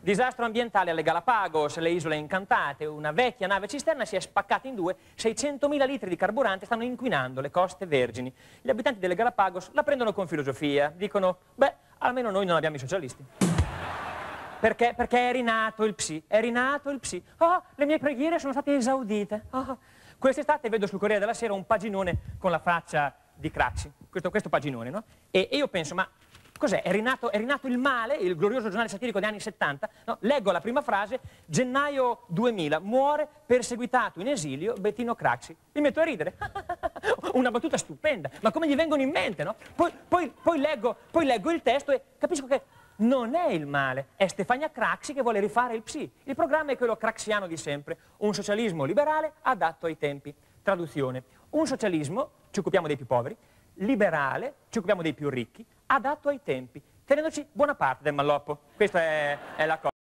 Disastro ambientale alle Galapagos, le isole incantate. Una vecchia nave cisterna si è spaccata in due, 600.000 litri di carburante stanno inquinando le coste vergini. Gli abitanti delle Galapagos la prendono con filosofia, dicono, beh, almeno noi non abbiamo i socialisti. Perché è rinato il PSI, è rinato il PSI. Oh, le mie preghiere sono state esaudite. Oh. Quest'estate vedo sul Corriere della Sera un paginone con la faccia di Craxi, questo paginone, no? E io penso, ma cos'è? È rinato il male, il glorioso giornale satirico degli anni 70? No? Leggo la prima frase, gennaio 2000, muore perseguitato in esilio Bettino Craxi. Mi metto a ridere. Una battuta stupenda, ma come gli vengono in mente, no? Poi leggo il testo e capisco che non è il male, è Stefania Craxi che vuole rifare il PSI. Il programma è quello craxiano di sempre, un socialismo liberale adatto ai tempi. Traduzione, un socialismo, ci occupiamo dei più poveri, liberale, ci occupiamo dei più ricchi, adatto ai tempi, tenendoci buona parte del malloppo. Questa è la cosa.